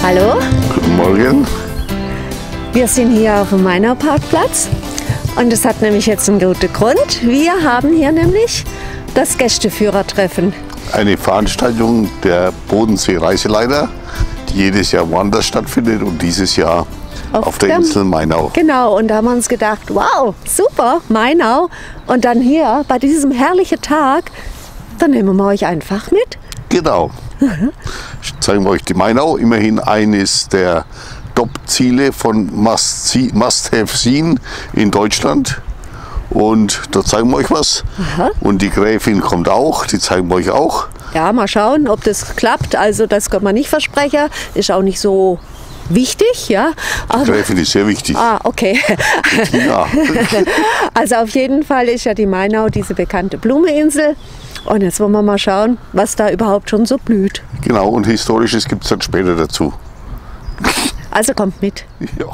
Hallo, Guten Morgen. wir sind hier auf dem Mainau Parkplatz und es hat nämlich jetzt einen guten Grund. Wir haben hier nämlich das Gästeführertreffen. Eine Veranstaltung der Bodensee-Reiseleiter, die jedes Jahr woanders stattfindet und dieses Jahr auf der Insel Mainau. Genau, und da haben wir uns gedacht, wow, super, Mainau. Und dann hier bei diesem herrlichen Tag, dann nehmen wir euch einfach mit. Genau. Ich zeige euch die Mainau, immerhin eines der Top-Ziele von Must-Have-Seen in Deutschland. Und da zeigen wir euch was. Aha. Und die Gräfin kommt auch, die zeigen wir euch auch. Ja, mal schauen, ob das klappt. Also das kann man nicht versprechen, ist auch nicht so wichtig, ja. Die Aber, Gräfin ist sehr wichtig. okay. Ja. Also auf jeden Fall ist ja die Mainau diese bekannte Blumeninsel. Und jetzt wollen wir mal schauen, was da überhaupt schon so blüht. Genau, und Historisches gibt es dann später dazu. Also kommt mit. Ja.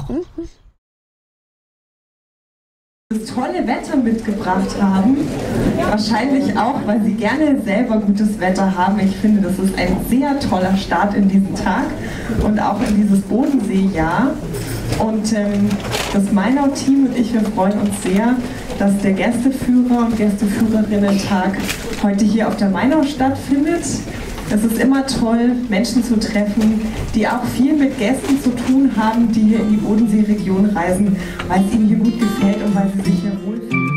Das tolle Wetter mitgebracht haben. Wahrscheinlich auch, weil sie gerne selber gutes Wetter haben. Ich finde, das ist ein sehr toller Start in diesen Tag und auch in dieses Bodenseejahr. Und das Mainau-Team und ich, wir freuen uns sehr, dass der Gästeführer- und Gästeführerinnen-Tag heute hier auf der Mainau stattfindet. Es ist immer toll, Menschen zu treffen, die auch viel mit Gästen zu tun haben, die hier in die Bodenseeregion reisen, weil es ihnen hier gut gefällt und weil sie sich hier wohlfühlen.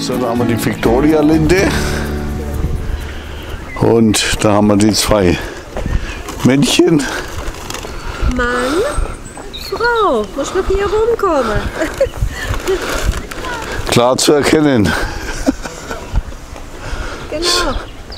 So, da haben wir die Victoria-Linde und da haben wir die zwei Männchen. Mann, Frau, muss noch hier rumkommen. Klar zu erkennen. Genau.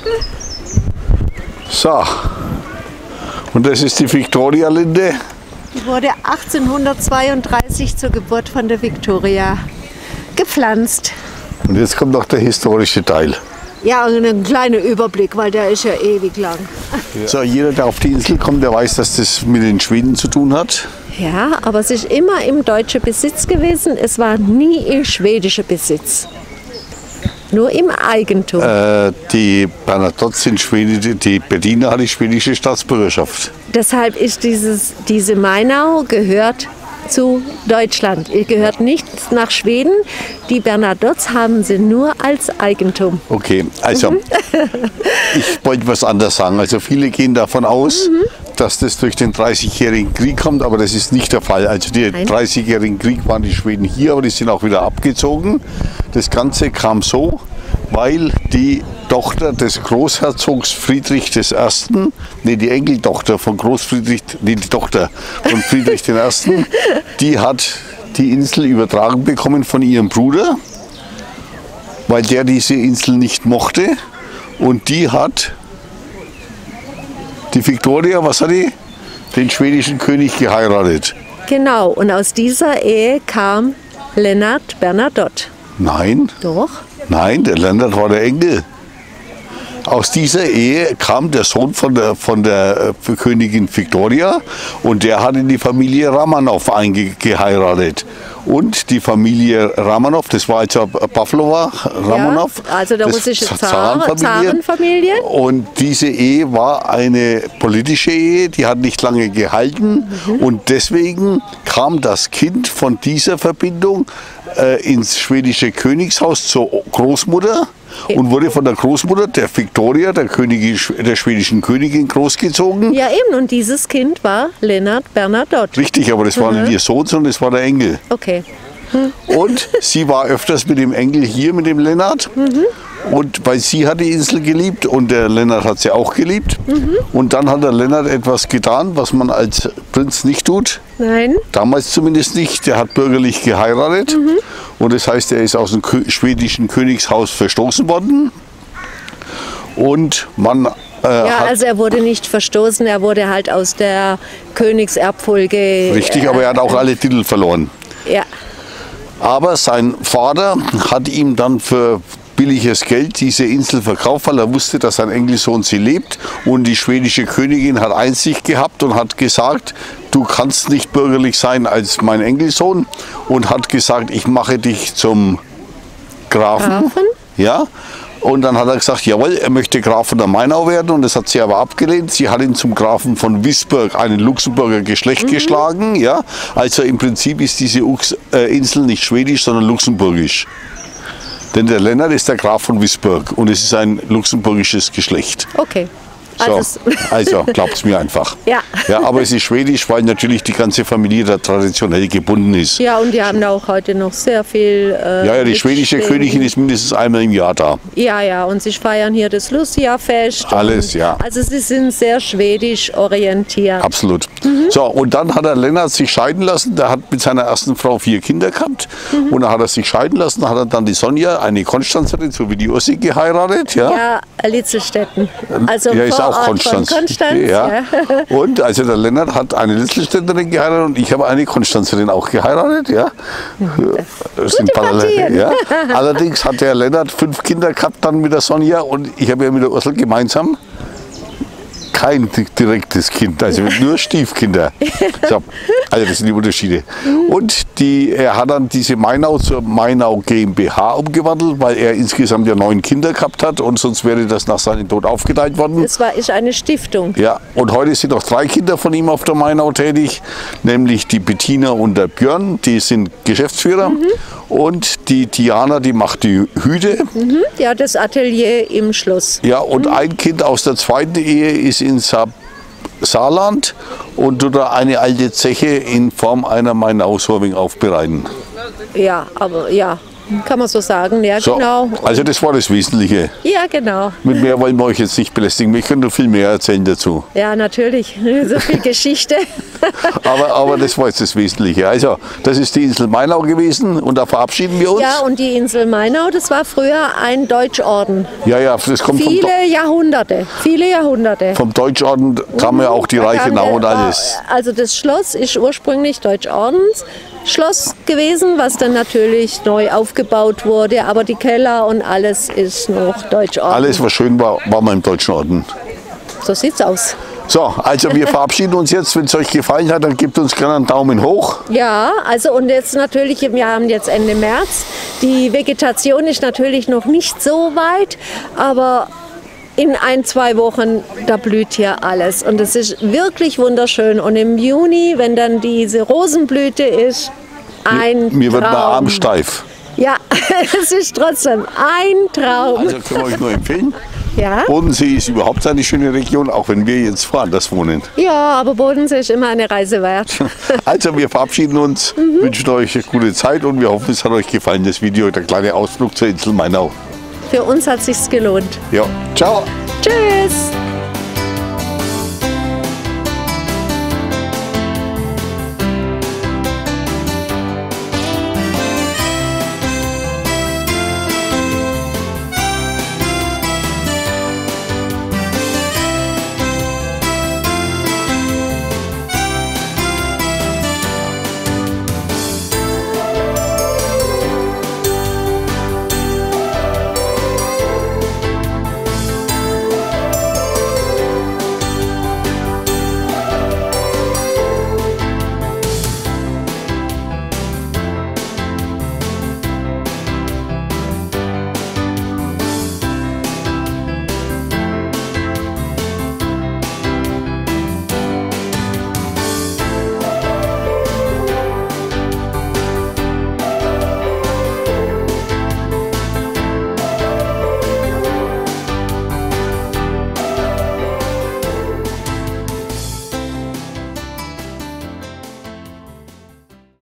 So, und das ist die Victoria-Linde. Die wurde 1832 zur Geburt von der Victoria gepflanzt. Und jetzt kommt noch der historische Teil. Ja, also ein kleiner Überblick, weil der ist ja ewig lang. So, jeder, der auf die Insel kommt, der weiß, dass das mit den Schweden zu tun hat. Ja, aber es ist immer im deutschen Besitz gewesen. Es war nie im schwedischen Besitz. Nur im Eigentum. Die Bernadotte sind Schwedische, die Bettina hat die schwedische Staatsbürgerschaft. Deshalb ist diese Mainau gehört zu Deutschland. Ihr gehört nicht nach Schweden. Die Bernadottes haben sie nur als Eigentum. Okay, also ich wollte was anderes sagen. Also viele gehen davon aus, dass das durch den 30-jährigen Krieg kommt, aber das ist nicht der Fall. Also der 30-jährigen Krieg waren die Schweden hier, aber die sind auch wieder abgezogen. Das Ganze kam so, weil die Tochter des Großherzogs Friedrich I., die Enkeltochter von Großfriedrich, die Tochter von Friedrich I., die hat die Insel übertragen bekommen von ihrem Bruder, weil der diese Insel nicht mochte. Und die hat die Victoria, was hat die? Den schwedischen König geheiratet. Genau, und aus dieser Ehe kam Lennart Bernadotte. Nein. Doch. Nein, der Lennart war der Enkel. Aus dieser Ehe kam der Sohn von der Königin Victoria und der hat in die Familie Ramanow geheiratet. Und die Familie Ramanow, das war also Pavlova Ramanow, ja, also der russische Zarenfamilie. Und diese Ehe war eine politische Ehe, die hat nicht lange gehalten. Und deswegen kam das Kind von dieser Verbindung ins schwedische Königshaus zur Großmutter und wurde von der Großmutter, der Victoria, der schwedischen Königin, großgezogen. Ja eben, und dieses Kind war Lennart Bernadotte. Richtig, aber das war nicht ihr Sohn, sondern das war der Enkel. Okay. Und sie war öfters mit dem Enkel hier, mit dem Lennart. Und weil sie hat die Insel geliebt und der Lennart hat sie auch geliebt. Und dann hat der Lennart etwas getan, was man als Prinz nicht tut. Nein. Damals zumindest nicht. Der hat bürgerlich geheiratet. Und das heißt, er ist aus dem schwedischen Königshaus verstoßen worden. Und man also er wurde nicht verstoßen, er wurde halt aus der Königserbfolge. Richtig, aber er hat auch alle Titel verloren. Ja. Aber sein Vater hat ihm dann für billiges Geld diese Insel verkauft, weil er wusste, dass sein Enkelsohn sie lebt. Und die schwedische Königin hat Einsicht gehabt und hat gesagt, du kannst nicht bürgerlich sein als mein Enkelsohn. Und hat gesagt, ich mache dich zum Grafen. Ja. Und dann hat er gesagt, jawohl, er möchte Graf von der Mainau werden. Und das hat sie aber abgelehnt. Sie hat ihn zum Grafen von Wisburg, einen Luxemburger Geschlecht, geschlagen. Ja. Also im Prinzip ist diese Insel nicht schwedisch, sondern luxemburgisch. Denn der Lennart ist der Graf von Wisburg und es ist ein luxemburgisches Geschlecht. Okay. Also glaubt's mir einfach. Ja. Ja, aber es ist schwedisch, weil natürlich die ganze Familie da traditionell gebunden ist. Ja, und die haben auch heute noch sehr viel. Ja, die schwedische Königin ist mindestens einmal im Jahr da. Ja, ja, und sie feiern hier das Lucia-Fest. Alles, ja. Also sie sind sehr schwedisch orientiert. Absolut. So, und dann hat der Lennart sich scheiden lassen. Der hat mit seiner ersten Frau 4 Kinder gehabt. Und dann hat er sich scheiden lassen. Hat er dann die Sonja, eine Konstanzerin, so wie die Ossi, geheiratet. Ja, Litzelstetten. Also ja, ist auch Konstanz. Ja. Und also der Lennart hat eine Litzelstädterin geheiratet und ich habe eine Konstanzerin auch geheiratet. Ja. Das sind parallel. Ja. Allerdings hat der Lennart 5 Kinder gehabt dann mit der Sonja und ich habe ja mit der Ursel gemeinsam kein direktes Kind, also nur Stiefkinder. So, also das sind die Unterschiede. Und er hat dann diese Mainau zur Mainau GmbH umgewandelt, weil er insgesamt ja 9 Kinder gehabt hat und sonst wäre das nach seinem Tod aufgeteilt worden. Es ist eine Stiftung. Ja, und heute sind noch 3 Kinder von ihm auf der Mainau tätig, nämlich die Bettina und der Björn, die sind Geschäftsführer. Und die Diana, die macht die Hüte. Ja, das Atelier im Schloss. Ja, und ein Kind aus der zweiten Ehe ist in Saarland und tut da eine alte Zeche in Form einer Mainau-Sorving aufbereiten. Ja, aber ja. kann man so sagen. Ja, So, genau. also das war das Wesentliche. Ja, genau. Mit mehr wollen wir euch jetzt nicht belästigen. Wir können noch viel mehr erzählen dazu. Ja, natürlich. So viel Geschichte. Aber das war jetzt das Wesentliche. Also, das ist die Insel Mainau gewesen und da verabschieden wir uns. Ja, und die Insel Mainau, das war früher ein Deutschorden. Ja, das kommt Viele Jahrhunderte. vom Deutschorden, kam ja auch die Reichenau und alles. Also das Schloss ist ursprünglich Deutschordensschloss gewesen, was dann natürlich neu aufgebaut wurde. Aber die Keller und alles ist noch Deutschorden. Alles, was schön war, war mal im Deutschen Orden. So sieht's aus. So, also wir verabschieden uns jetzt. Wenn es euch gefallen hat, dann gebt uns gerne einen Daumen hoch. Ja, also und jetzt natürlich, wir haben jetzt Ende März. Die Vegetation ist natürlich noch nicht so weit, aber in 1-2 Wochen, da blüht hier alles. Und es ist wirklich wunderschön. Und im Juni, wenn dann diese Rosenblüte ist, ein Mir wird Traum. mein Arm steif. Ja, es ist trotzdem ein Traum. Also können wir euch nur empfehlen. Ja, Bodensee ist überhaupt eine schöne Region, auch wenn wir jetzt woanders wohnen. ja, aber Bodensee ist immer eine Reise wert. Also wir verabschieden uns, wünschen euch eine gute Zeit und wir hoffen, es hat euch gefallen, das Video, der kleine Ausflug zur Insel Mainau. Für uns hat es sich gelohnt. Ja, ciao. Tschüss.